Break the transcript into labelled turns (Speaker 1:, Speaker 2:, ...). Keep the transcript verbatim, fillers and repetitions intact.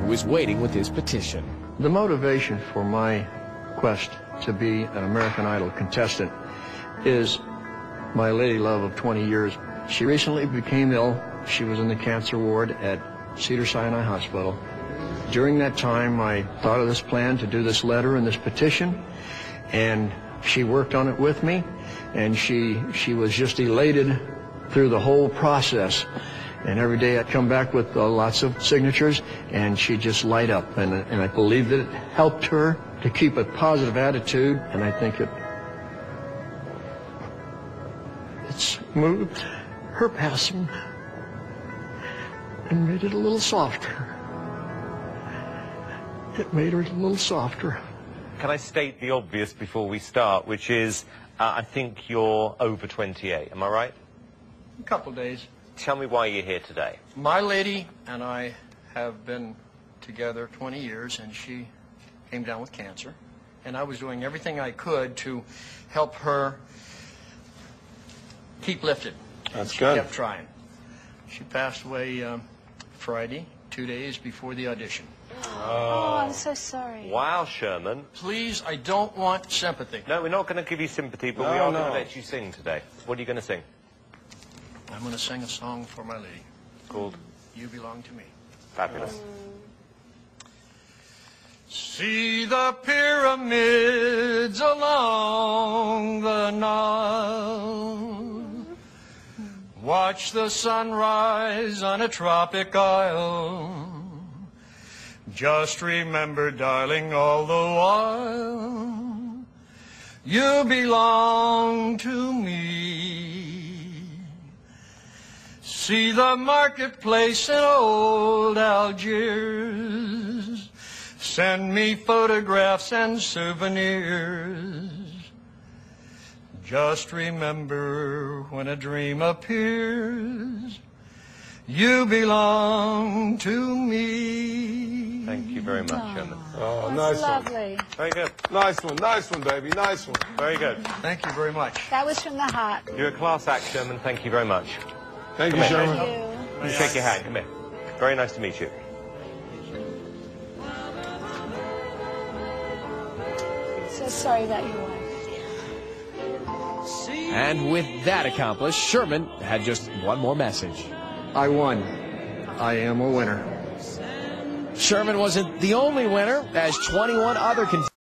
Speaker 1: who is waiting with his petition.
Speaker 2: The motivation for my quest to be an American Idol contestant is my lady love of twenty years. She recently became ill. She was in the cancer ward at Cedars-Sinai Hospital. During that time, I thought of this plan to do this letter and this petition, and she worked on it with me, and she, she was just elated through the whole process. And every day I'd come back with uh, lots of signatures, and she'd just light up. And, and I believe that it helped her to keep a positive attitude, and I think it, it smoothed her passing and made it a little softer. It made her a little softer.
Speaker 3: Can I state the obvious before we start, which is, uh, I think you're over twenty-eight, am I right?
Speaker 2: A couple days.
Speaker 3: Tell me why you're here today.
Speaker 2: My lady and I have been together twenty years, and she came down with cancer. And I was doing everything I could to help her keep lifted.
Speaker 4: That's
Speaker 2: she
Speaker 4: good.
Speaker 2: She kept trying. She passed away um, Friday, two days before the audition.
Speaker 5: Oh, I'm so sorry.
Speaker 3: Wow, Sherman.
Speaker 2: Please, I don't want sympathy.
Speaker 3: No, we're not going to give you sympathy, but
Speaker 4: No,
Speaker 3: we are
Speaker 4: no.
Speaker 3: going to let you sing today. What are you going to sing?
Speaker 2: I'm going to sing a song for my lady.
Speaker 3: Called?
Speaker 2: You Belong to Me.
Speaker 3: Fabulous.
Speaker 2: See the pyramids along the Nile. Watch the sunrise on a tropic isle. Just remember, darling, all the while, you belong to me. See the marketplace in old Algiers. Send me photographs and souvenirs. Just remember, when a dream appears, you belong to me.
Speaker 3: Thank you very much,
Speaker 5: Oh.
Speaker 3: Sherman.
Speaker 4: Oh,
Speaker 5: That's
Speaker 4: nice
Speaker 5: lovely.
Speaker 4: one.
Speaker 3: Very good.
Speaker 4: Nice one, nice one, baby, nice one.
Speaker 3: Very good.
Speaker 2: Thank you very much.
Speaker 5: That was from the heart.
Speaker 3: You're a class act, Sherman. Thank you very much.
Speaker 4: Thank
Speaker 3: Come
Speaker 4: you,
Speaker 3: here.
Speaker 4: Sherman.
Speaker 5: Thank you.
Speaker 3: Let me shake your hand. Come here. Very nice to meet you.
Speaker 5: So sorry about your wife.
Speaker 1: And with that accomplished, Sherman had just one more message.
Speaker 2: I won. I am a winner.
Speaker 1: Sherman wasn't the only winner, as twenty-one other contestants